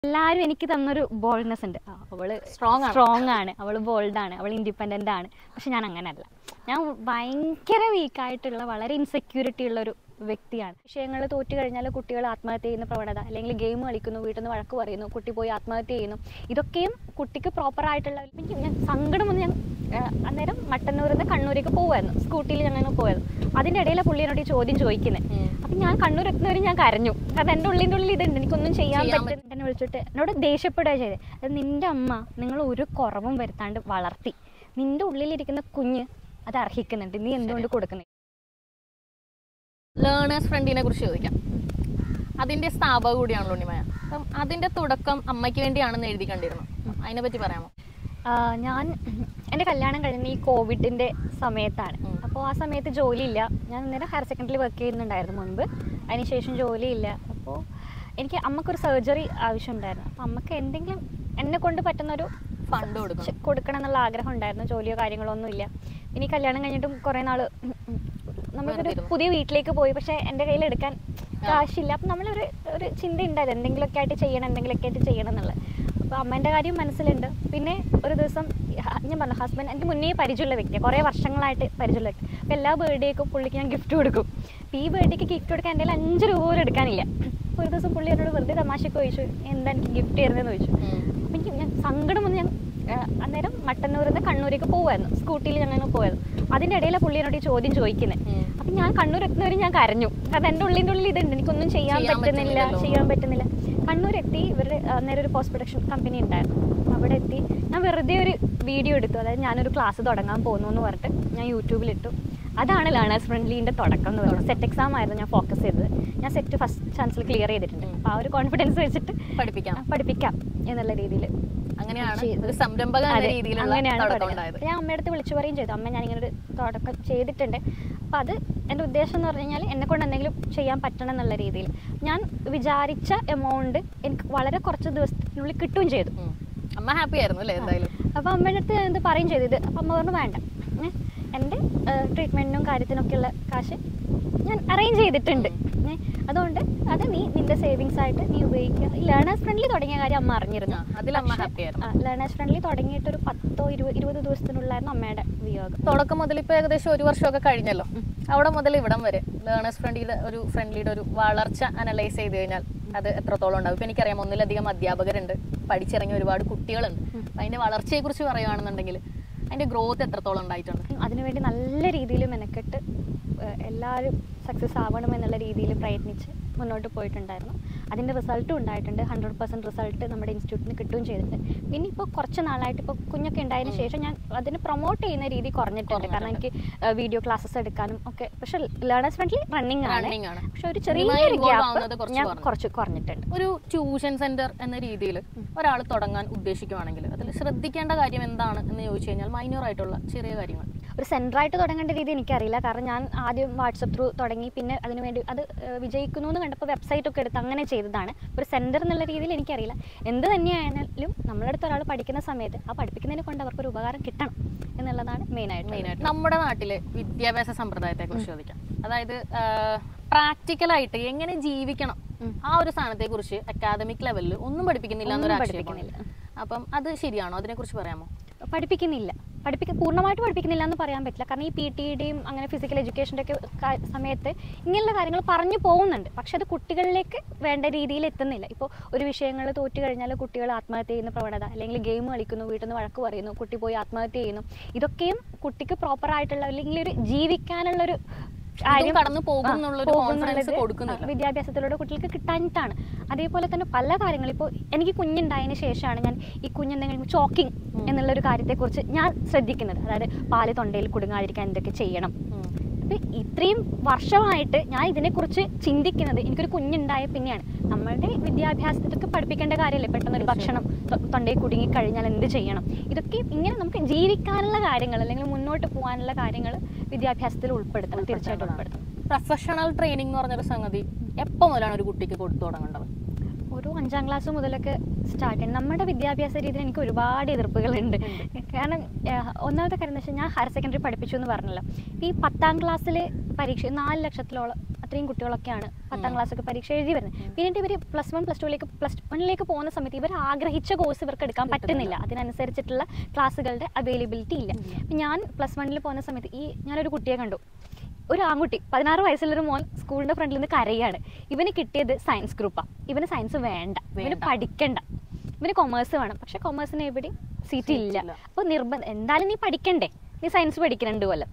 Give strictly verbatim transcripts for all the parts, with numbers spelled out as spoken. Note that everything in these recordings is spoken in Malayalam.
എല്ലാവരും എനിക്ക് തന്നൊരു ബോൾഡ്നെസ് ഉണ്ട്. അവള് സ്ട്രോങ് സ്ട്രോങ് ആണ്, അവള് ബോൾഡാണ്, അവൾ ഇൻഡിപെൻഡൻ്റ് ആണ്. പക്ഷെ ഞാൻ അങ്ങനെയല്ല. ഞാൻ ഭയങ്കര വീക്കായിട്ടുള്ള വളരെ ഇൻസെക്യൂരിറ്റി ഉള്ളൊരു വ്യക്തിയാണ്. വിഷയങ്ങൾ തോറ്റു കഴിഞ്ഞാൽ കുട്ടികൾ ആത്മഹത്യ ചെയ്യുന്ന പ്രവണത, അല്ലെങ്കിൽ ഗെയിം കളിക്കുന്നു, വീട്ടിൽ നിന്ന് വഴക്ക് പറയുന്നു, കുട്ടി പോയി ആത്മഹത്യ ചെയ്യുന്നു, ഇതൊക്കെയും കുട്ടിക്ക് പ്രോപ്പറായിട്ടുള്ള എനിക്ക് ഞാൻ സങ്കടം വന്ന് ഞാൻ അന്നേരം മട്ടന്നൂരിൽ നിന്ന് കണ്ണൂരേക്ക് പോകുമായിരുന്നു. സ്കൂട്ടിയിൽ ഞങ്ങൾ പോയത്. അതിൻ്റെ ഇടയിലെ പുള്ളി എന്നോട് ഈ ചോദ്യം ചോദിക്കുന്നത്. അപ്പം ഞാൻ കണ്ണൂർ എത്തുന്നവരും ഞാൻ കരഞ്ഞു. കാരണം എൻ്റെ ഉള്ളിൻ്റെ ഉള്ളിൽ ഇതുണ്ട്, എനിക്കൊന്നും ചെയ്യാൻ പറ്റും. എന്നെ വിളിച്ചിട്ട് എന്നോട് ദേഷ്യപ്പെടുക ചെയ്തത്. അത് നിൻ്റെ അമ്മ നിങ്ങൾ ഒരു കുറവും വരുത്താണ്ട് വളർത്തി, നിൻ്റെ ഉള്ളിലിരിക്കുന്ന കുഞ്ഞ് അത് അർഹിക്കുന്നുണ്ട്, നീ എന്തുകൊണ്ട് കൊടുക്കുന്നത്? ലേണേഴ്സ് ഫ്രണ്ടിനെ കുറിച്ച് ചോദിക്കാം. അതിന്റെ സ്ഥാപക കൂടിയാണല്ലോ ഉണ്ണിമായ. അപ്പം അതിന്റെ തുടക്കം അമ്മയ്ക്ക് വേണ്ടിയാണെന്ന് എഴുതി കണ്ടിരുന്നു. അതിനെ പറ്റി പറയാമോ? ഞാൻ എൻ്റെ കല്യാണം കഴിഞ്ഞ ഈ കോവിഡിൻ്റെ സമയത്താണ്. അപ്പോൾ ആ സമയത്ത് ജോലിയില്ല. ഞാൻ അന്നേരം ഹയർ സെക്കൻഡറിയിൽ വർക്ക് ചെയ്യുന്നുണ്ടായിരുന്നു മുൻപ്. അതിനുശേഷം ജോലിയില്ല. അപ്പോൾ എനിക്ക് അമ്മക്കൊരു സർജറി ആവശ്യമുണ്ടായിരുന്നു. അപ്പോൾ അമ്മക്ക് എന്തെങ്കിലും എന്നെ കൊണ്ട് പറ്റുന്നൊരു ഫണ്ട് കൊടുക്കണം എന്നുള്ള ആഗ്രഹം ഉണ്ടായിരുന്നു. ജോലിയോ കാര്യങ്ങളോ ഒന്നുമില്ല. ഇനി കല്യാണം കഴിഞ്ഞിട്ടും കുറേ നാൾ നമ്മളൊരു പുതിയ വീട്ടിലേക്ക് പോയി. പക്ഷേ എൻ്റെ കയ്യിൽ എടുക്കാൻ കാശില്ല. അപ്പം നമ്മളൊരു ഒരു ചിന്ത ഉണ്ടായത് എന്തെങ്കിലുമൊക്കെ ആയിട്ട് ചെയ്യണം, എന്തെങ്കിലുമൊക്കെ ആയിട്ട് ചെയ്യണം എന്നുള്ളത്. അപ്പോൾ അമ്മേൻ്റെ കാര്യം മനസ്സിലുണ്ട്. പിന്നെ ഒരു ദിവസം ഞാൻ പറഞ്ഞു, ഹസ്ബൻഡ് എനിക്ക് മുന്നേ പരിചയമുള്ള വ്യക്തിയാണ്, കുറേ വർഷങ്ങളായിട്ട് പരിചയമുള്ള വ്യക്തി. അപ്പോൾ എല്ലാ ബർത്ത്ഡേക്കും പുള്ളിക്ക് ഞാൻ ഗിഫ്റ്റ് കൊടുക്കും. അപ്പോൾ ഈ ബർത്ത്ഡേക്ക് ഗിഫ്റ്റ് കൊടുക്കാൻ എൻ്റെ കയ്യിൽ അഞ്ച് രൂപ പോലും എടുക്കാനില്ല. അപ്പോൾ ഒരു ദിവസം പുള്ളി എന്നോട് വെറുതെ തമാശയ്ക്ക് ചോദിച്ചു, എന്താ എനിക്ക് ഗിഫ്റ്റ് തരുന്നതെന്ന് ചോദിച്ചു. അപ്പം എനിക്ക് ഞാൻ സങ്കടം വന്ന് ഞാൻ അന്നേരം മട്ടന്നൂരിൽ നിന്ന് കണ്ണൂരേക്ക് പോകുമായിരുന്നു. സ്കൂട്ടിയിൽ ഞങ്ങൾ പോയത്. അതിൻ്റെ ഇടയിലെ പുള്ളി എന്നോട് ഈ ചോദ്യം ചോദിക്കുന്നത്. അപ്പം ഞാൻ കണ്ണൂർ എത്തുന്നവരും ഞാൻ കരഞ്ഞു. കാരണം എൻ്റെ ഉള്ളിൻ്റെ ഉള്ളിൽ ഇതുണ്ട്, എനിക്കൊന്നും ചെയ്യാൻ പറ്റുന്നില്ല ചെയ്യാൻ പറ്റുന്നില്ല കണ്ണൂർ എത്തി. ഇവരുടെ അന്നേരം ഒരു പോസ്റ്റ് പ്രൊഡക്ഷൻ കമ്പനി ഉണ്ടായിരുന്നു. അവിടെ എത്തി ഞാൻ വെറുതെ ഒരു വീഡിയോ എടുത്തു. അതായത് ഞാനൊരു ക്ലാസ് തുടങ്ങാൻ പോകുന്നു എന്ന് പറഞ്ഞിട്ട് ഞാൻ യൂട്യൂബിലിട്ടു. അതാണ് ലേണേഴ്സ് ഫ്രണ്ട്ലീൻ്റെ തുടക്കം എന്ന് പറയുന്നത്. സെറ്റ് എക്സാം ആയിരുന്നു ഞാൻ ഫോക്കസ് ചെയ്തത്. ഞാൻ സെറ്റ് ഫസ്റ്റ് ചാൻസിൽ ക്ലിയർ ചെയ്തിട്ടുണ്ട്. അപ്പോൾ ആ ഒരു കോൺഫിഡൻസ് വെച്ചിട്ട് പഠിപ്പിക്കാം പഠിപ്പിക്കാം എന്നുള്ള രീതിയിൽ അങ്ങനെയാണ് ഞാൻ അമ്മയുടെ അടുത്ത് വിളിച്ചു പറയും ചെയ്തു, അമ്മ ഞാനിങ്ങനെ ഒരു തുടക്കം ചെയ്തിട്ടുണ്ട്. അപ്പം അത് എൻ്റെ ഉദ്ദേശം എന്ന് പറഞ്ഞു കഴിഞ്ഞാൽ എന്നെ കൊണ്ട് എന്തെങ്കിലും ചെയ്യാൻ പറ്റണം എന്നുള്ള രീതിയിൽ. ഞാൻ വിചാരിച്ച എമൗണ്ട് എനിക്ക് വളരെ കുറച്ച് ദിവസത്തിനുള്ളിൽ കിട്ടുകയും ചെയ്തു. അമ്മ ഹാപ്പി ആയിരുന്നു അല്ലേ എന്തായാലും. അപ്പോൾ അമ്മയുടെ അടുത്ത് എന്ത് പറയും ചെയ്തു ഇത്. അപ്പം അമ്മ പറഞ്ഞു വേണ്ട, എൻ്റെ ട്രീറ്റ്മെൻറ്റിനും കാര്യത്തിനൊക്കെയുള്ള കാശ് ഞാൻ അറേഞ്ച് ചെയ്തിട്ടുണ്ട്. അതുകൊണ്ട് അത് നീ നിന്റെ സേവിങ്സ് ആയിട്ട് നീ ഉപയോഗിക്കുക. ലേണേഴ്സ് ഫ്രണ്ട്ലി തുടങ്ങിയ കാര്യം അമ്മ അറിഞ്ഞിരുന്നു. ലേണേഴ്സ് ഫ്രണ്ട്ലി തുടങ്ങിയിട്ട് ഒരു പത്തോ ഇരുപത് ഇരുപത് ദിവസത്തിനുള്ളായിരുന്നു അമ്മയുടെ വിയോഗം. തുടക്കം മുതൽ ഇപ്പോൾ ഏകദേശം ഒരു വർഷമൊക്കെ കഴിഞ്ഞല്ലോ. അവിടെ മുതൽ ഇവിടം വരെ ലേണേഴ്സ് ഫ്രണ്ട്ലിയുടെ ഒരു ഫ്രണ്ട്ലിയുടെ ഒരു വളർച്ച അനലൈസ് ചെയ്ത് കഴിഞ്ഞാൽ അത് എത്രത്തോളം ഉണ്ടാവും? ഇപ്പം എനിക്കറിയാം ഒന്നിലധികം അധ്യാപകരുണ്ട്, പഠിച്ചിറങ്ങിയ ഒരുപാട് കുട്ടികളുണ്ട്. അതിൻ്റെ വളർച്ചയെക്കുറിച്ച് പറയുകയാണെന്നുണ്ടെങ്കിൽ അതിൻ്റെ ഗ്രോത്ത് എത്രത്തോളം ഉണ്ടായിട്ടുണ്ട്? അതിനുവേണ്ടി നല്ല രീതിയിൽ മെനക്കെട്ട് എല്ലാവരും സക്സസ് ആവണം എന്നുള്ള രീതിയിൽ പ്രയത്നിച്ച് മുന്നോട്ട് പോയിട്ടുണ്ടായിരുന്നു. അതിൻ്റെ റിസൾട്ടും ഉണ്ടായിട്ടുണ്ട്. ഹൺഡ്രഡ് പെർസെൻറ്റ് റിസൾട്ട് നമ്മുടെ ഇൻസ്റ്റിറ്റ്യൂട്ടിന് കിട്ടുകയും ചെയ്തിട്ടുണ്ട്. പിന്നെ ഇപ്പോൾ കുറച്ച് നാളായിട്ട് ഇപ്പോൾ കുഞ്ഞൊക്കെ ഉണ്ടായതിനു ശേഷം ഞാൻ അതിന് പ്രൊമോട്ട് ചെയ്യുന്ന രീതി കുറഞ്ഞിട്ടുണ്ട്. കാരണം എനിക്ക് വീഡിയോ ക്ലാസ്സസ് എടുക്കാനും ഒക്കെ. പക്ഷെ ലേണേഴ്സ് ഫ്രണ്ട്ലി റണ്ണിങ് ആണ്. പക്ഷെ ഒരു ചെറിയൊരു ഗ്യാപ്പ് ഞാൻ കുറച്ച് കുറഞ്ഞിട്ടുണ്ട്. ഒരു ട്യൂഷൻ സെന്റർ എന്ന രീതിയിൽ ഒരാൾ തുടങ്ങാൻ ഉദ്ദേശിക്കുകയാണെങ്കിൽ അതിൽ ശ്രദ്ധിക്കേണ്ട കാര്യം എന്താണ് എന്ന് ചോദിച്ചു കഴിഞ്ഞാൽ മൈനർ ആയിട്ടുള്ള ചെറിയ കാര്യങ്ങൾ. ഒരു സെൻറ്ററായിട്ട് തുടങ്ങേണ്ട രീതി എനിക്കറിയില്ല. കാരണം ഞാൻ ആദ്യം വാട്സപ്പ് ത്രൂ തുടങ്ങി. പിന്നെ അതിനുവേണ്ടി അത് വിജയിക്കുന്നു എന്ന് കണ്ടപ്പോൾ വെബ്സൈറ്റ് ഒക്കെ എടുത്ത് അങ്ങനെ ചെയ്തതാണ്. ഒരു സെൻറ്റർ എന്നുള്ള രീതിയിൽ എനിക്കറിയില്ല. എന്ത് തന്നെയായാലും നമ്മളടുത്ത് ഒരാൾ പഠിക്കുന്ന സമയത്ത് ആ പഠിപ്പിക്കുന്നതിനെ കൊണ്ട് അവർക്കൊരു ഉപകാരം കിട്ടണം എന്നുള്ളതാണ് മെയിനായിട്ട് മെയിനായിട്ട് നമ്മുടെ നാട്ടിലെ വിദ്യാഭ്യാസ സമ്പ്രദായത്തെ കുറിച്ച് ചോദിക്കാം. അതായത് പ്രാക്ടിക്കലായിട്ട് എങ്ങനെ ജീവിക്കണം ആ ഒരു സ്ഥാനത്തെ കുറിച്ച് അക്കാദമിക് ലെവലിൽ ഒന്നും പഠിപ്പിക്കുന്നില്ല എന്നൊരു ആക്ഷേപമില്ല. അപ്പം അത് ശരിയാണോ? അതിനെക്കുറിച്ച് പറയാമോ? പഠിപ്പിക്കുന്നില്ല പഠിപ്പിക്ക പൂർണ്ണമായിട്ട് പഠിപ്പിക്കുന്നില്ല എന്ന് പറയാൻ പറ്റില്ല. കാരണം ഈ പി ടിയുടെയും അങ്ങനെ ഫിസിക്കൽ എഡ്യൂക്കേഷൻ്റെ ഒക്കെ സമയത്ത് ഇങ്ങനെയുള്ള കാര്യങ്ങൾ പറഞ്ഞു പോകുന്നുണ്ട്. പക്ഷെ അത് കുട്ടികളിലേക്ക് വേണ്ട രീതിയിൽ എത്തുന്നില്ല. ഇപ്പോൾ ഒരു വിഷയങ്ങൾ തോറ്റു കഴിഞ്ഞാൽ കുട്ടികൾ ആത്മഹത്യ ചെയ്യുന്ന പ്രവണത, അല്ലെങ്കിൽ ഗെയിം കളിക്കുന്നു, വീട്ടിൽ നിന്ന് വഴക്ക് പറയുന്നു, കുട്ടി പോയി ആത്മഹത്യ ചെയ്യുന്നു, ഇതൊക്കെയും കുട്ടിക്ക് പ്രോപ്പറായിട്ടുള്ള അല്ലെങ്കിൽ ഒരു ജീവിക്കാനുള്ളൊരു വിദ്യാഭ്യാസത്തിലൂടെ കുട്ടികൾക്ക് കിട്ടാനിട്ടാണ്. അതേപോലെ തന്നെ പല കാര്യങ്ങളും ഇപ്പോൾ എനിക്ക് കുഞ്ഞുണ്ടായതിനു ശേഷമാണ് ഞാൻ ഈ കുഞ്ഞെന്തെങ്കിലും ചോക്കിങ് എന്നുള്ളൊരു കാര്യത്തെക്കുറിച്ച് ഞാൻ ശ്രദ്ധിക്കുന്നത്. അതായത് പാല് തൊണ്ടയിൽ കുടുങ്ങാതിരിക്കാൻ എന്തൊക്കെ ചെയ്യണം. അപ്പം ഇത്രയും വർഷമായിട്ട് ഞാൻ ഇതിനെക്കുറിച്ച് ചിന്തിക്കുന്നത് എനിക്കൊരു കുഞ്ഞുണ്ടായ പിന്നെയാണ്. നമ്മളുടെ വിദ്യാഭ്യാസത്തിലൊക്കെ പഠിപ്പിക്കേണ്ട കാര്യമല്ലേ, പെട്ടെന്നൊരു ഭക്ഷണം തൊണ്ടയിൽ കുടുങ്ങി കഴിഞ്ഞാൽ എന്ത് ചെയ്യണം. ഇതൊക്കെ ഇങ്ങനെ നമുക്ക് ജീവിക്കാനുള്ള കാര്യങ്ങൾ അല്ലെങ്കിൽ മുന്നോട്ട് പോകാനുള്ള കാര്യങ്ങൾ വിദ്യാഭ്യാസത്തിൽ ഉൾപ്പെടുത്തണം, തീർച്ചയായിട്ടും ഉൾപ്പെടുത്തണം. പ്രൊഫഷണൽ ട്രെയിനിങ് എന്ന് പറഞ്ഞൊരു സംഗതി എപ്പോൾ മുതലാണ് ഒരു കുട്ടിക്ക് കൊടുത്തു തുടങ്ങേണ്ടത്? ഒരു അഞ്ചാം ക്ലാസ് മുതലൊക്കെ സ്റ്റാർട്ട് ചെയ്യണം. നമ്മുടെ വിദ്യാഭ്യാസ രീതിയിൽ എനിക്ക് ഒരുപാട് എതിർപ്പുകളുണ്ട്. കാരണം ഒന്നാമത്തെ കാര്യം എന്താ വെച്ചാൽ ഞാൻ ഹയർ സെക്കൻഡറി പഠിപ്പിച്ചു എന്ന് പറഞ്ഞല്ലോ. ഈ പത്താം ക്ലാസ്സിൽ പരീക്ഷ നാല് ലക്ഷത്തിലോളം അത്രയും കുട്ടികളൊക്കെയാണ് പത്താം ക്ലാസ് ഒക്കെ പരീക്ഷ എഴുതി വരുന്നത്. പിന്നീട് ഇവർ പ്ലസ് വൺ പ്ലസ് ടുവിലേക്ക് പ്ലസ് വണ്ണിലേക്ക് പോകുന്ന സമയത്ത് ഇവർ ആഗ്രഹിച്ച കോഴ്സ് ഇവർക്ക് എടുക്കാൻ പറ്റുന്നില്ല. അതിനനുസരിച്ചിട്ടുള്ള ക്ലാസ്സുകളുടെ അവൈലബിലിറ്റി ഇല്ല. അപ്പം ഞാൻ പ്ലസ് വണ്ണിൽ പോകുന്ന സമയത്ത് ഈ ഞാനൊരു കുട്ടിയെ കണ്ടു, ഒരു ആൺകുട്ടി പതിനാറ് വയസ്സുള്ളൊരു മോൻ സ്കൂളിൻ്റെ ഫ്രണ്ടിൽ നിന്ന് കരയാണ്. ഇവന് കിട്ടിയത് സയൻസ് ഗ്രൂപ്പാണ്. ഇവന് സയൻസ് വേണ്ട, ഇവന് പഠിക്കണ്ട, ഇവന് കൊമേഴ്സ് വേണം. പക്ഷെ കൊമേഴ്സിന് എവിടെ സീറ്റ് ഇല്ല. അപ്പോൾ നിർബന്ധം എന്തായാലും നീ പഠിക്കണ്ടേ, നീ സയൻസ് പഠിക്കുന്നുണ്ട് കൊല്ലം.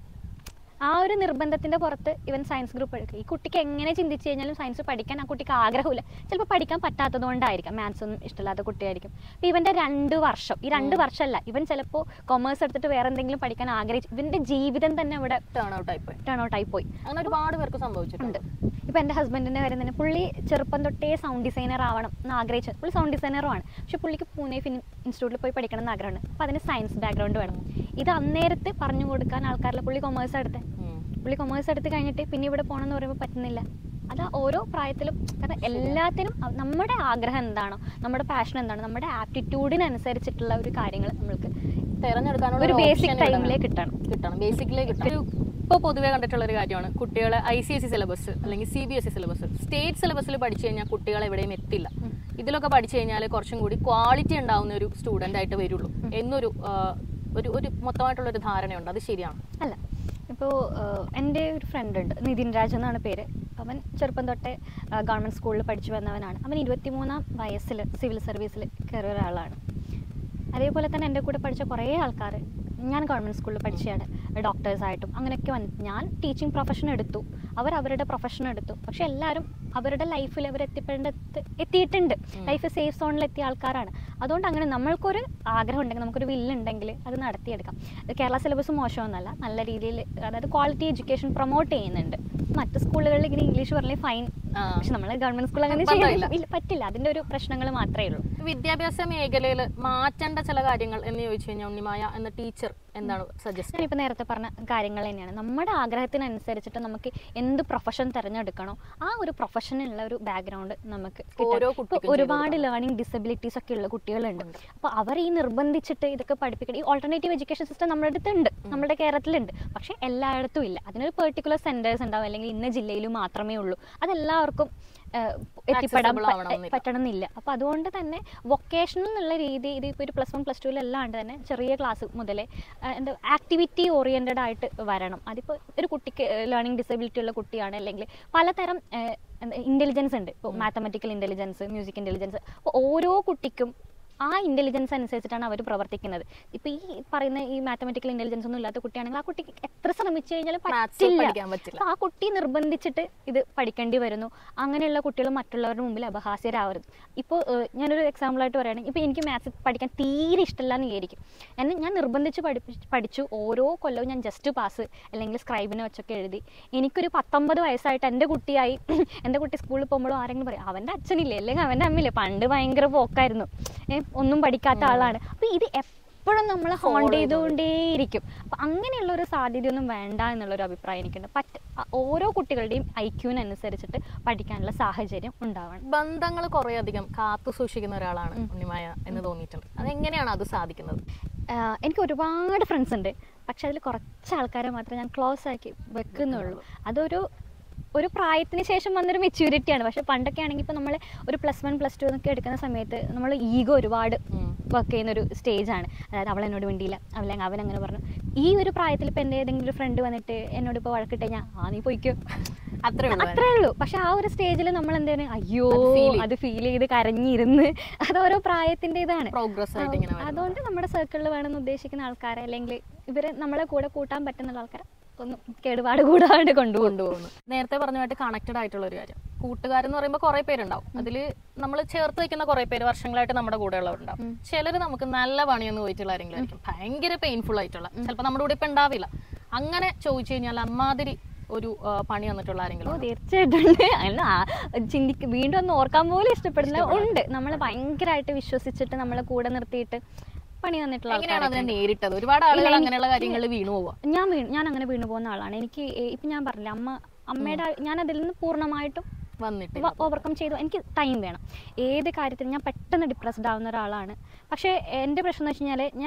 ആ ഒരു നിർബന്ധത്തിൻ്റെ പുറത്ത് ഇവൻ സയൻസ് ഗ്രൂപ്പ് എടുക്കുക. ഈ കുട്ടിക്ക് എങ്ങനെ ചിന്തിച്ച് കഴിഞ്ഞാലും സയൻസ് പഠിക്കാൻ ആ കുട്ടിക്ക് ആഗ്രഹമില്ല. ചിലപ്പോൾ പഠിക്കാൻ പറ്റാത്തത് കൊണ്ടായിരിക്കാം, മാത്സ് ഒന്നും ഇഷ്ടമില്ലാത്ത കുട്ടിയായിരിക്കും. അപ്പോൾ ഇവൻ്റെ രണ്ട് വർഷം ഈ രണ്ട് വർഷമല്ല, ഇവൻ ചിലപ്പോൾ കൊമേഴ്സ് എടുത്തിട്ട് വേറെ എന്തെങ്കിലും പഠിക്കാൻ ആഗ്രഹിച്ചു. ഇവൻ്റെ ജീവിതം തന്നെ ഇവിടെ ടേൺ ഔട്ടായി പോയി ടേൺ ഔട്ടായി പോയി അങ്ങനെ ഒരുപാട് പേർക്ക് സംഭവിച്ചിട്ടുണ്ട്. ഇപ്പം എൻ്റെ ഹസ്ബൻഡിൻ്റെ കാര്യം തന്നെ, പുള്ളി ചെറുപ്പം തൊട്ടേ സൗണ്ട് ഡിസൈനർ ആവണം എന്ന് ആഗ്രഹിച്ചത്. പുള്ളി സൗണ്ട് ഡിസൈനറുമാണ്. പക്ഷെ പുള്ളിക്ക് പൂനെ ഫിലിം ഇൻസ്റ്റിറ്റ്യൂട്ടിൽ പോയി പഠിക്കണം എന്ന് ആഗ്രഹമുണ്ട്. അപ്പോൾ അതിന് സയൻസ് ബാക്ക്ഗ്രൗണ്ട് വേണം. ഇത് അന്നേരത്ത് പറഞ്ഞു കൊടുക്കാൻ ആൾക്കാരില്ല. പുള്ളി കൊമേഴ്സ് എടുത്തേ പുള്ളി കൊമേഴ്സ് എടുത്ത് കഴിഞ്ഞിട്ട് പിന്നെ ഇവിടെ പോകണമെന്ന് പറയുമ്പോൾ പറ്റുന്നില്ല. അത് ഓരോ പ്രായത്തിലും, കാരണം എല്ലാത്തിനും നമ്മുടെ ആഗ്രഹം എന്താണോ, നമ്മുടെ പാഷൻ എന്താണോ, നമ്മുടെ ആപ്റ്റിറ്റ്യൂഡിനനുസരിച്ചിട്ടുള്ള ഒരു കാര്യങ്ങൾ നമ്മൾക്ക് തിരഞ്ഞെടുക്കാനുള്ള ഒരു ബേസിക് ടൈമിലേക്ക് കിട്ടണം കിട്ടണം ബേസിക്കലി കിട്ടണം. ഇപ്പോൾ പൊതുവേ കണ്ടിട്ടുള്ള ഒരു കാര്യമാണ്, കുട്ടികളെ I C S C syllabus അല്ലെങ്കിൽ C B S E syllabus state സിലബസിൽ പഠിച്ചു കഴിഞ്ഞാൽ കുട്ടികൾ എവിടെയും എത്തില്ല. ഇതിലൊക്കെ പഠിച്ചു കഴിഞ്ഞാൽ കുറച്ചും കൂടി ക്വാളിറ്റി ഉണ്ടാവുന്ന ഒരു സ്റ്റുഡൻ്റ് ആയിട്ട് വരുള്ളൂ എന്നൊരു ഒരു ഒരു മൊത്തമായിട്ടുള്ളൊരു ധാരണയുണ്ട്. അത് ശരിയാണ്? അല്ല, ഇപ്പോൾ എൻ്റെ ഒരു ഫ്രണ്ട് ഉണ്ട്, നിതിൻ രാജ് എന്നാണ് പേര്. അവൻ ചെറുപ്പം തൊട്ടേ ഗവൺമെൻറ് സ്കൂളിൽ പഠിച്ചു വന്നവനാണ്. അവൻ ഇരുപത്തിമൂന്നാം വയസ്സിൽ സിവിൽ സർവീസിൽ കയറിയ ഒരാളാണ്. അതേപോലെ തന്നെ എൻ്റെ കൂടെ പഠിച്ച കുറേ ആൾക്കാർ, ഞാൻ ഗവൺമെൻറ് സ്കൂളിൽ പഠിച്ചതാണ്, ഡോക്ടേഴ്സായിട്ടും അങ്ങനെയൊക്കെ വന്നു. ഞാൻ ടീച്ചിങ് പ്രൊഫഷൻ എടുത്തു, അവർ അവരുടെ പ്രൊഫഷൻ എടുത്തു. പക്ഷെ എല്ലാവരും അവരുടെ ലൈഫിൽ അവർ എത്തിപ്പെടേണ്ട എത്തിയിട്ടുണ്ട്. ലൈഫ് സേഫ് സോണിൽ എത്തിയ ആൾക്കാരാണ്. അതുകൊണ്ട് അങ്ങനെ നമ്മൾക്കൊരു ആഗ്രഹം ഉണ്ടെങ്കിൽ, നമുക്കൊരു വില്ലുണ്ടെങ്കിൽ അത് നടത്തിയെടുക്കാം. കേരള സിലബസ് മോശമൊന്നുമല്ല, നല്ല രീതിയിൽ അതായത് ക്വാളിറ്റി എഡ്യൂക്കേഷൻ പ്രൊമോട്ട് ചെയ്യുന്നുണ്ട്. മറ്റ് സ്കൂളുകളിൽ ഇങ്ങനെ ഇംഗ്ലീഷ് പറഞ്ഞാൽ ഫൈൻ, പക്ഷെ നമ്മൾ ഗവൺമെന്റ് സ്കൂൾ അങ്ങനെ ചെയ്യാൻ പറ്റില്ല. അതിന്റെ ഒരു പ്രശ്നങ്ങൾ മാത്രമേ ഉള്ളൂ. വിദ്യാഭ്യാസ മേഖലയിൽ മാറ്റേണ്ട ചില കാര്യങ്ങൾ എന്ന് ചോദിച്ചു കഴിഞ്ഞാൽ ഉണ്ണിമായ എന്ന ടീച്ചർ എന്താണ് സജസ്റ്റ്? ഞാനിപ്പോൾ നേരത്തെ പറഞ്ഞ കാര്യങ്ങൾ തന്നെയാണ്. നമ്മുടെ ആഗ്രഹത്തിനനുസരിച്ചിട്ട് നമുക്ക് എന്ത് പ്രൊഫഷൻ തിരഞ്ഞെടുക്കണോ ആ ഒരു പ്രൊഫഷനുള്ള ഒരു ബാക്ക്ഗ്രൗണ്ട് നമുക്ക് കിട്ടും. ഒരുപാട് ലേണിംഗ് ഡിസബിലിറ്റീസ് ഒക്കെ ഉള്ള കുട്ടികളുണ്ട്. അപ്പോൾ അവർ ഈ നിർബന്ധിച്ചിട്ട് ഇതൊക്കെ പഠിപ്പിക്കണം. ഈ ഓൾട്ടർനേറ്റീവ് എഡ്യൂക്കേഷൻ സിസ്റ്റം നമ്മുടെ അടുത്തുണ്ട്, നമ്മുടെ കേരളത്തിലുണ്ട്. പക്ഷെ എല്ലായിടത്തും ഇല്ല. അതിനൊരു പെർട്ടിക്കുലർ സെന്റേഴ്സ് ഉണ്ടാവും, അല്ലെങ്കിൽ ഇന്ന ജില്ലയിൽ മാത്രമേ ഉള്ളൂ. അതെല്ലാവർക്കും എത്തിപ്പെടാൻ പറ്റണമെന്നില്ല. അപ്പോൾ അതുകൊണ്ട് തന്നെ വൊക്കേഷണൽ എന്നുള്ള രീതി, ഇതിപ്പോൾ ഒരു പ്ലസ് വൺ പ്ലസ് ടുവിലല്ലാണ്ട് തന്നെ ചെറിയ ക്ലാസ് മുതലേ എന്താ ആക്ടിവിറ്റി ഓറിയൻറ്റഡ് ആയിട്ട് വരണം. അതിപ്പോൾ ഒരു കുട്ടിക്ക് ലേണിംഗ് ഡിസബിലിറ്റി ഉള്ള കുട്ടിയാണ്, അല്ലെങ്കിൽ പലതരം ഇൻ്റലിജൻസ് ഉണ്ട്. ഇപ്പോൾ മാത്തമാറ്റിക്കൽ ഇൻ്റലിജൻസ്, മ്യൂസിക് ഇൻ്റലിജൻസ്. അപ്പോൾ ഓരോ കുട്ടിക്കും ആ ഇൻ്റലിജൻസ് അനുസരിച്ചിട്ടാണ് അവർ പ്രവർത്തിക്കുന്നത്. ഇപ്പോൾ ഈ പറയുന്ന ഈ മാത്തമാറ്റിക്കൽ ഇൻ്റലിജൻസ് ഒന്നും ഇല്ലാത്ത കുട്ടിയാണെങ്കിൽ ആ കുട്ടിക്ക് എത്ര ശ്രമിച്ചു കഴിഞ്ഞാലും പറ്റില്ല. ആ കുട്ടി നിർബന്ധിച്ചിട്ട് ഇത് പഠിക്കേണ്ടി വരുന്നു. അങ്ങനെയുള്ള കുട്ടികൾ മറ്റുള്ളവരുടെ മുമ്പിൽ അപഹാസ്യരാവരുത്. ഇപ്പോൾ ഞാനൊരു എക്സാമ്പിളായിട്ട് പറയുകയാണെങ്കിൽ, ഇപ്പോൾ എനിക്ക് മാത്സ് പഠിക്കാൻ തീരെ ഇഷ്ടമില്ല എന്ന് വിചാരിക്കും. എന്നെ ഞാൻ നിർബന്ധിച്ച് പഠിപ്പിച്ച് പഠിച്ചു. ഓരോ കൊല്ലവും ഞാൻ ജസ്റ്റ് പാസ് അല്ലെങ്കിൽ സ്ക്രൈബിനെ വെച്ചൊക്കെ എഴുതി. എനിക്കൊരു പത്തൊമ്പത് വയസ്സായിട്ട് എൻ്റെ കുട്ടിയായി എൻ്റെ കുട്ടി സ്കൂളിൽ പോകുമ്പോഴും ആരെങ്കിലും പറയും അവൻ്റെ അച്ഛനില്ലേ അല്ലെങ്കിൽ അവൻ്റെ അമ്മയില്ലേ പണ്ട് ഭയങ്കര പോക്കായിരുന്നു, ഒന്നും പഠിക്കാത്ത ആളാണ്. അപ്പോൾ ഇത് എപ്പോഴും നമ്മൾ ഹോണ്ട് ചെയ്തുകൊണ്ടേയിരിക്കും. അപ്പം അങ്ങനെയുള്ള ഒരു സാധ്യതയൊന്നും വേണ്ട എന്നുള്ളൊരു അഭിപ്രായം എനിക്കുണ്ട്. പറ്റ ഓരോ കുട്ടികളുടെയും ഐക്യൂവിനനുസരിച്ചിട്ട് പഠിക്കാനുള്ള സാഹചര്യം ഉണ്ടാവണം. ബന്ധങ്ങൾ കുറേ അധികം കാത്തു സൂക്ഷിക്കുന്ന ഒരാളാണ് ഉണ്ണിമായ എന്ന് തോന്നിയിട്ടുണ്ട്. അതെങ്ങനെയാണ് അത് സാധിക്കുന്നത്? എനിക്ക് ഒരുപാട് ഫ്രണ്ട്സ് ഉണ്ട്, പക്ഷെ അതിൽ കുറച്ച് ആൾക്കാരെ മാത്രമേ ഞാൻ ക്ലോസ് ആക്കി വെക്കുന്നുള്ളൂ. അതൊരു ഒരു പ്രായത്തിന് ശേഷം വന്നൊരു മെച്യൂരിറ്റിയാണ്. പക്ഷെ പണ്ടൊക്കെ ആണെങ്കിൽ ഇപ്പോൾ നമ്മൾ ഒരു പ്ലസ് വൺ പ്ലസ് ടു എന്നൊക്കെ എടുക്കുന്ന സമയത്ത് നമ്മൾ ഈഗോ ഒരുപാട് വർക്ക് ചെയ്യുന്നൊരു സ്റ്റേജാണ്. അതായത് അവൾ എന്നോട് വേണ്ടിയില്ല, അവളെ അവൻ അങ്ങനെ പറഞ്ഞു. ഈ ഒരു പ്രായത്തിൽ ഇപ്പോൾ എൻ്റെ ഏതെങ്കിലും ഒരു ഫ്രണ്ട് വന്നിട്ട് എന്നോട് ഇപ്പോൾ വഴക്കിട്ട് കഴിഞ്ഞാൽ ആ നീ പോയിക്കോ, അത്രേ അത്രേ ഉള്ളൂ. പക്ഷെ ആ ഒരു സ്റ്റേജിൽ നമ്മൾ എന്താണ് അയ്യോ അത് ഫീൽ ചെയ്ത് കരഞ്ഞിരുന്ന് അത് ഓരോ പ്രായത്തിൻ്റെ ഇതാണ്. അതുകൊണ്ട് നമ്മുടെ സർക്കിളിൽ വേണമെന്ന് ഉദ്ദേശിക്കുന്ന ആൾക്കാരെ അല്ലെങ്കിൽ ഇവരെ നമ്മളെ കൂടെ കൂട്ടാൻ പറ്റുന്ന ആൾക്കാരെ ഒന്നും കേടുപാട് കൂടാണ്ട് കൊണ്ടുകൊണ്ടുപോകുന്നു. നേരത്തെ പറഞ്ഞുമായിട്ട് കണക്റ്റഡ് ആയിട്ടുള്ള ഒരു കാര്യം, കൂട്ടുകാരെന്ന് പറയുമ്പോൾ കുറെ പേരുണ്ടാവും. അതിൽ നമ്മൾ ചേർത്ത് വെക്കുന്ന കുറെ പേര് വർഷങ്ങളായിട്ട് നമ്മുടെ കൂടെ ഉള്ളവരുണ്ടാവും. ചിലർ നമുക്ക് നല്ല പണിയൊന്നും പോയിട്ടുള്ള ആരെങ്കിലും ആയിരിക്കും, ഭയങ്കര പെയിൻഫുൾ ആയിട്ടുള്ള, ചിലപ്പോൾ നമ്മുടെ കൂടെ ഇപ്പം ഉണ്ടാവില്ല. അങ്ങനെ ചോദിച്ചു കഴിഞ്ഞാൽ അമ്മാതിരി ഒരു പണി വന്നിട്ടുള്ള ആരെങ്കിലും? തീർച്ചയായിട്ടും. ചിന്തിക്ക് വീണ്ടും ഒന്ന് ഓർക്കാൻ പോലും ഇഷ്ടപ്പെടുന്ന ഉണ്ട്. നമ്മൾ ഭയങ്കരമായിട്ട് വിശ്വസിച്ചിട്ട് നമ്മളെ കൂടെ നിർത്തിയിട്ട് പണി വന്നിട്ടുള്ള നേരിട്ടത് ഒരുപാട് ആളുകൾ അങ്ങനെയുള്ള കാര്യങ്ങൾ വീണു പോവാ. ഞാൻ വീണു ഞാൻ അങ്ങനെ വീണു പോകുന്ന ആളാണ്. എനിക്ക് ഇപ്പം ഞാൻ പറഞ്ഞില്ല, അമ്മ അമ്മയുടെ ഞാൻ അതിൽ നിന്ന് പൂർണ്ണമായിട്ടും വന്നിട്ട് ഓവർകം ചെയ്തു. എനിക്ക് ടൈം വേണം ഏത് കാര്യത്തിലും. ഞാൻ പെട്ടെന്ന് ഡിപ്രസ്ഡ് ആവുന്ന ഒരാളാണ്. പക്ഷേ എൻ്റെ പ്രശ്നം എന്ന് വെച്ച് കഴിഞ്ഞാൽ ഞാൻ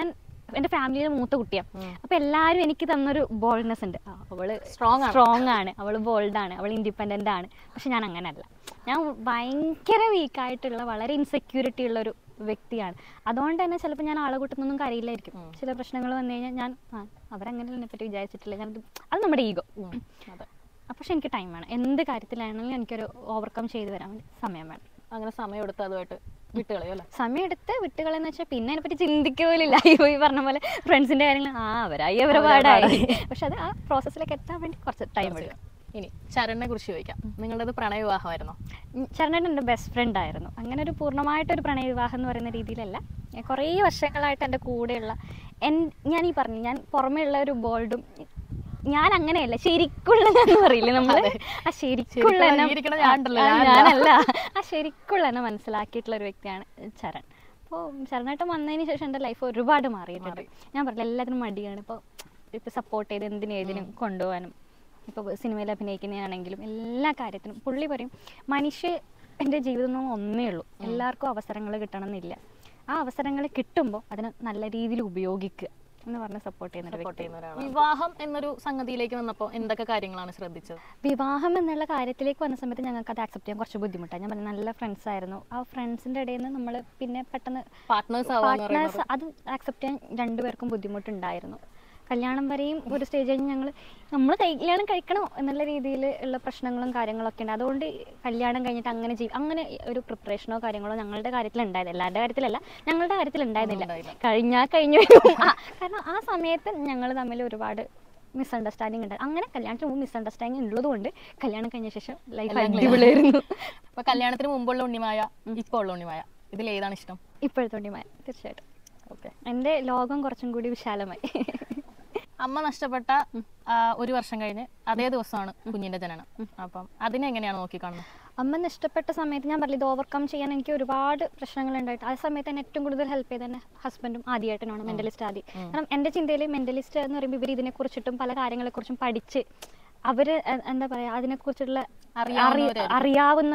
എൻ്റെ ഫാമിലിയിലെ മൂത്ത കുട്ടിയാണ്. അപ്പോൾ എല്ലാവരും എനിക്ക് തന്നൊരു ബോൾഡ്നെസ് ഉണ്ട്. അവള് സ്ട്രോങ് സ്ട്രോങ് ആണ്, അവൾ ബോൾഡാണ്, അവൾ ഇൻഡിപെൻഡൻ്റ് ആണ്. പക്ഷെ ഞാൻ അങ്ങനെയല്ല. ഞാൻ ഭയങ്കര വീക്കായിട്ടുള്ള വളരെ ഇൻസെക്യൂരിറ്റി ഉള്ളൊരു വ്യക്തിയാണ്. അതുകൊണ്ട് തന്നെ ചിലപ്പോൾ ഞാൻ ആളെ കൂട്ടുന്നൊന്നും കാര്യമില്ലായിരിക്കും. ചില പ്രശ്നങ്ങൾ വന്നു കഴിഞ്ഞാൽ ഞാൻ ആ അവരങ്ങനെ എന്നെപ്പറ്റി വിചാരിച്ചിട്ടില്ല, ഞാൻ അത് നമ്മുടെ ഈഗോ. പക്ഷെ എനിക്ക് ടൈം വേണം. എന്ത് കാര്യത്തിലാണെങ്കിലും എനിക്കൊരു ഓവർകം ചെയ്ത് വരാൻ വേണ്ടി സമയം വേണം. അങ്ങനെ സമയം എടുത്ത് അതുമായിട്ട് വിട്ടുകളയല്ലേ? സമയം എടുത്ത് വിട്ടുകളെന്ന് വെച്ചാൽ പിന്നെ അതിനെപ്പറ്റി ചിന്തിക്കുക പോലും ഇല്ല. ഈ പറഞ്ഞ പോലെ ഫ്രണ്ട്സിൻ്റെ കാര്യങ്ങൾ ആ അവരായി അവരെ പാടായി. പക്ഷെ അത് ആ പ്രോസസ്സിലേക്ക് എത്താൻ വേണ്ടി കുറച്ച് ടൈം എടുക്കും. ഇനി ചരണിനെ കുറിച്ച് ചോദിക്കാം. നിങ്ങളുടേത് പ്രണയ വിവാഹമായിരുന്നോ? ചരണേട്ടൻ എൻ്റെ ബെസ്റ്റ് ഫ്രണ്ട് ആയിരുന്നു. അങ്ങനെ ഒരു പൂർണ്ണമായിട്ടൊരു പ്രണയ വിവാഹം എന്ന് പറയുന്ന രീതിയിലല്ല. കുറേ വർഷങ്ങളായിട്ട് എൻ്റെ കൂടെയുള്ള എൻ ഞാൻ ഈ പറഞ്ഞു ഞാൻ പുറമേ ഉള്ള ഒരു ബോൾഡും ഞാൻ അങ്ങനെയല്ല ശരിക്കുള്ള എന്ന് പറയില്ലേ നമ്മള്, ആ ശരിക്കുള്ള ഞാനല്ല ആ ശരിക്കുള്ള എന്നെ മനസ്സിലാക്കിയിട്ടുള്ള ഒരു വ്യക്തിയാണ് ചരൺ. അപ്പോൾ ചരണേട്ടൻ വന്നതിന് ശേഷം എൻ്റെ ലൈഫ് ഒരുപാട് മാറിയിട്ടുണ്ട്. ഞാൻ പറഞ്ഞില്ല എല്ലാത്തിനും മടിയാണ്. ഇപ്പോൾ ഇപ്പോൾ സപ്പോർട്ട് ചെയ്ത് എന്തിനും ഏതിനും കൊണ്ടുപോകാനും, ഇപ്പോൾ സിനിമയിൽ അഭിനയിക്കുന്നതാണെങ്കിലും എല്ലാ കാര്യത്തിനും പുള്ളി പറയും മനുഷ്യ എൻ്റെ ജീവിതം ഒന്നേ ഉള്ളൂ, എല്ലാവർക്കും അവസരങ്ങൾ കിട്ടണം എന്നില്ല. ആ അവസരങ്ങൾ കിട്ടുമ്പോൾ അതിനെ നല്ല രീതിയിൽ ഉപയോഗിക്കുക എന്ന് പറഞ്ഞ് സപ്പോർട്ട് ചെയ്യുന്ന. വിവാഹം എന്നൊരു സംഗതിയിലേക്ക് വന്നപ്പോൾ എന്തൊക്കെ കാര്യങ്ങളാണ് ശ്രദ്ധിച്ചത്? വിവാഹം എന്നുള്ള കാര്യത്തിലേക്ക് വന്ന സമയത്ത് ഞങ്ങൾക്ക് അത് ആക്സെപ്റ്റ് ചെയ്യാൻ കുറച്ച് ബുദ്ധിമുട്ടാണ്. ഞാൻ പറഞ്ഞ നല്ല ഫ്രണ്ട്സ് ആയിരുന്നു. ആ ഫ്രണ്ട്സിൻ്റെ ഇടയിൽ നിന്ന് നമ്മൾ പിന്നെ പെട്ടെന്ന് പാർട്ട്നേഴ്സ് പാർട്ട്നേഴ്സ് അത് ആക്സെപ്റ്റ് ചെയ്യാൻ രണ്ടുപേർക്കും ബുദ്ധിമുട്ടുണ്ടായിരുന്നു. കല്യാണം വരെയും ഒരു സ്റ്റേജ് കഴിഞ്ഞ് ഞങ്ങൾ നമ്മൾ കല്യാണം കഴിക്കണോ എന്നുള്ള രീതിയിൽ ഉള്ള പ്രശ്നങ്ങളും കാര്യങ്ങളൊക്കെ ഉണ്ട്. അതുകൊണ്ട് കല്യാണം കഴിഞ്ഞിട്ട് അങ്ങനെ ചെയ്യും അങ്ങനെ ഒരു പ്രിപ്പറേഷനോ കാര്യങ്ങളോ ഞങ്ങളുടെ കാര്യത്തിൽ ഉണ്ടായത്. എല്ലാവരുടെ കാര്യത്തിലല്ല, ഞങ്ങളുടെ കാര്യത്തിൽ ഉണ്ടായിരുന്നില്ല. കഴിഞ്ഞാൽ കഴിഞ്ഞു കാരണം ആ സമയത്ത് ഞങ്ങൾ തമ്മിൽ ഒരുപാട് മിസ്അണ്ടർസ്റ്റാൻഡിങ് ഉണ്ട്. അങ്ങനെ കല്യാണത്തിന് മുമ്പ് മിസ്അണ്ടർസ്റ്റാൻഡിങ് ഉള്ളത് കൊണ്ട് കല്യാണം കഴിഞ്ഞ ശേഷം ലൈഫ് അടിപൊളിയായിരുന്നു. അപ്പോൾ കല്യാണത്തിന് മുമ്പുള്ള ഉണ്ണിമായ ഇപ്പോൾ ഉള്ള ഉണ്ണിമായ ഇതിൽ ഏതാണ് ഇഷ്ടം? ഇപ്പോഴത്തെ ഉണ്ണിമായ തീർച്ചയായിട്ടും. ഓക്കെ, എൻ്റെ ലോകം കുറച്ചും കൂടി വിശാലമായി. അമ്മ നഷ്ടപ്പെട്ട ഒരു വർഷം കഴിഞ്ഞ് അതേ ദിവസമാണ് കുഞ്ഞിന്റെ ജനനം. അപ്പം അതിനെ എങ്ങനെയാണ് നോക്കിക്കാണുന്നത്? അമ്മ നഷ്ടപ്പെട്ട സമയത്ത് ഞാൻ പറഞ്ഞത് ഓവർകം ചെയ്യാൻ എനിക്ക് ഒരുപാട് പ്രശ്നങ്ങൾ ഉണ്ടായിട്ട് ആ സമയത്ത് തന്നെ ഏറ്റവും കൂടുതൽ ഹെൽപ്പ് ചെയ്ത് തന്നെ ഹസ്ബൻഡും ആദ്യമായിട്ടാണ് മെന്റലിസ്റ്റ് ആദ്യം. കാരണം എൻ്റെ ചിന്തയിൽ മെന്റലിസ്റ്റ് എന്ന് പറയുമ്പോൾ ഇവർ ഇതിനെക്കുറിച്ചിട്ടും പല കാര്യങ്ങളെക്കുറിച്ചും പഠിച്ച് അവര് എന്താ പറയാ അതിനെക്കുറിച്ചുള്ള അറിയാവുന്ന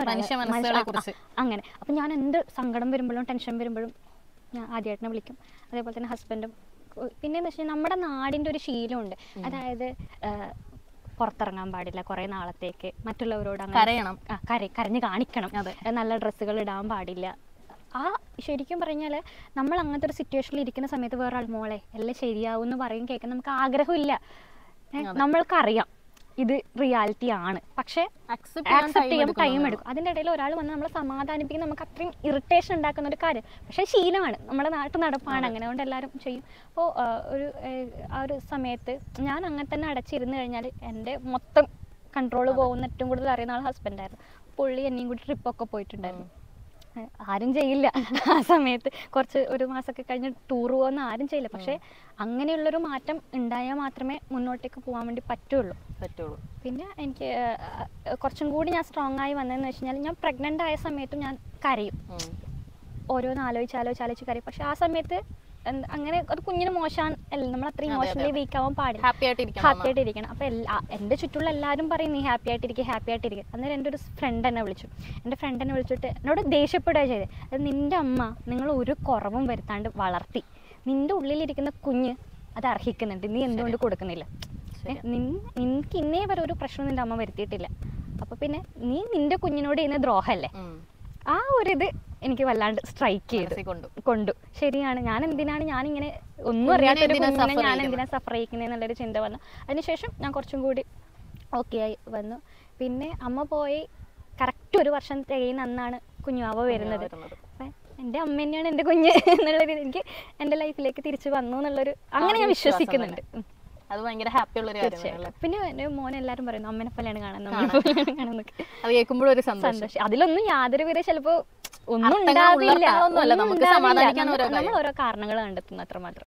അങ്ങനെ. അപ്പം ഞാൻ എന്ത് സങ്കടം വരുമ്പോഴും ടെൻഷൻ വരുമ്പോഴും ഞാൻ ആദ്യമായിട്ടിനെ വിളിക്കും. അതേപോലെ തന്നെ ഹസ്ബൻഡും. പിന്നെയെന്ന് വെച്ചാൽ നമ്മുടെ നാടിൻ്റെ ഒരു ശീലമുണ്ട്, അതായത് പുറത്തിറങ്ങാൻ പാടില്ല കുറേ നാളത്തേക്ക്, മറ്റുള്ളവരോട് കരയണം, കര കരഞ്ഞ് കാണിക്കണം, നല്ല ഡ്രസ്സുകൾ ഇടാൻ പാടില്ല. ആ ശരിക്കും പറഞ്ഞാൽ നമ്മൾ അങ്ങനത്തെ ഒരു സിറ്റുവേഷനിൽ ഇരിക്കുന്ന സമയത്ത് വേറെ ആൾ മോളെ എല്ലാം ശരിയാവും എന്ന് പറയും കേൾക്കാൻ നമുക്ക് ആഗ്രഹമില്ല. നമ്മൾക്കറിയാം ഇത് റിയാലിറ്റി ആണ്, പക്ഷെ ആക്സെപ്റ്റ് ചെയ്യാൻ ടൈം എടുക്കും. അതിൻ്റെ ഇടയിൽ ഒരാൾ വന്ന് നമ്മളെ സമാധാനിപ്പിക്കുന്ന നമുക്ക് അത്രയും ഇറിറ്റേഷൻ ഉണ്ടാക്കുന്ന ഒരു കാര്യം. പക്ഷെ ശീലമാണ്, നമ്മുടെ നാട്ടു നടപ്പാണ്, അങ്ങനെ കൊണ്ട് എല്ലാവരും ചെയ്യും. അപ്പോൾ ഒരു ആ ഒരു സമയത്ത് ഞാൻ അങ്ങനെ തന്നെ അടച്ചിരുന്ന് കഴിഞ്ഞാൽ എൻ്റെ മൊത്തം കൺട്രോൾ പോകുന്ന ഏറ്റവും കൂടുതൽ അറിയുന്ന ആൾ ഹസ്ബൻഡായിരുന്നു. പുള്ളി എന്നെയും കൂടി ട്രിപ്പൊക്കെ പോയിട്ടുണ്ടായിരുന്നു. ആരും ചെയ്യില്ല ആ സമയത്ത്, കുറച്ച് ഒരു മാസമൊക്കെ കഴിഞ്ഞ് ടൂർ പോകുന്ന ആരും ചെയ്യില്ല. പക്ഷെ അങ്ങനെയുള്ളൊരു മാറ്റം ഉണ്ടായാൽ മാത്രമേ മുന്നോട്ടേക്ക് പോകാൻ വേണ്ടി പറ്റുള്ളൂ പറ്റുള്ളൂ പിന്നെ എനിക്ക് കുറച്ചും കൂടി ഞാൻ സ്ട്രോങ് ആയി വന്നതെന്ന് വെച്ച് കഴിഞ്ഞാൽ ഞാൻ പ്രഗ്നൻ്റ് ആയ സമയത്തും ഞാൻ കരയും, ഓരോന്ന് ആലോചിച്ച് ആലോചിച്ച് ആലോചിച്ച് കരയും. പക്ഷെ ആ സമയത്ത് അങ്ങനെ അത് കുഞ്ഞിന് മോശമാണ് അല്ല, നമ്മൾ അത്ര ഇമോഷണലി വീക്ക് ആവാൻ പാടില്ല, ഹാപ്പി ആയിട്ടിരിക്കണം. അപ്പോൾ എല്ലാ എൻ്റെ ചുറ്റുള്ള എല്ലാവരും പറയും നീ ഹാപ്പി ആയിട്ടിരിക്കുക ഹാപ്പി ആയിട്ടിരിക്കുക. അന്നേരം എൻ്റെ ഒരു ഫ്രണ്ട് എന്നെ വിളിച്ചു. എൻ്റെ ഫ്രണ്ട് എന്നെ വിളിച്ചിട്ട് എന്നോട് ദേഷ്യപ്പെടുക ചെയ്തത്, അത് നിൻ്റെ അമ്മ നിങ്ങൾ ഒരു കുറവും വരുത്താണ്ട് വളർത്തി, നിൻ്റെ ഉള്ളിലിരിക്കുന്ന കുഞ്ഞ് അത് അർഹിക്കുന്നുണ്ട്, നീ എന്തുകൊണ്ട് കൊടുക്കുന്നില്ല? നിനക്ക് ഇന്നേ വരെ ഒരു പ്രശ്നം നിൻ്റെ അമ്മ വരുത്തിയിട്ടില്ല, അപ്പോൾ പിന്നെ നീ നിൻ്റെ കുഞ്ഞിനോട് ചെയ്യുന്ന ദ്രോഹമല്ലേ? ആ ഒരിത് എനിക്ക് വല്ലാണ്ട് സ്ട്രൈക്ക് ചെയ്ത് കൊണ്ടു. ശരിയാണ്, ഞാൻ എന്തിനാണ് ഞാനിങ്ങനെ ഒന്നും അറിയാത്തൊരു കുഞ്ഞിനെ ഞാൻ എന്തിനാണ് സഫർ ചെയ്യിക്കുന്നത് എന്നുള്ളൊരു ചിന്ത വന്നു. അതിനുശേഷം ഞാൻ കുറച്ചും കൂടി ഓക്കെ ആയി വന്നു. പിന്നെ അമ്മ പോയി കറക്റ്റ് ഒരു വർഷം തികയുന്ന അന്നാണ് കുഞ്ഞുവാവ വരുന്നത്. അപ്പം എൻ്റെ അമ്മ തന്നെയാണ് എൻ്റെ കുഞ്ഞ് എന്നുള്ളൊരു എനിക്ക് എൻ്റെ ലൈഫിലേക്ക് തിരിച്ചു വന്നു എന്നുള്ളൊരു അങ്ങനെ ഞാൻ വിശ്വസിക്കുന്നുണ്ട്. അത് ഭയങ്കര ഹാപ്പി ഉള്ള ഒരു കാര്യമാണ്. പിന്നെ എൻ്റെ മോൻ എല്ലാവരും പറയുന്നു അമ്മനെ പോലെയാണ് കാണുന്നത്, അത് കേൾക്കുമ്പോഴും ഒരു സന്തോഷം. അതിലൊന്നും യാതൊരുവിധ ചിലപ്പോ ഒന്നും ഉണ്ടാവില്ല, നമ്മൾ ഓരോ കാരണങ്ങൾ കണ്ടെത്തുന്നു അത്രമാത്രം.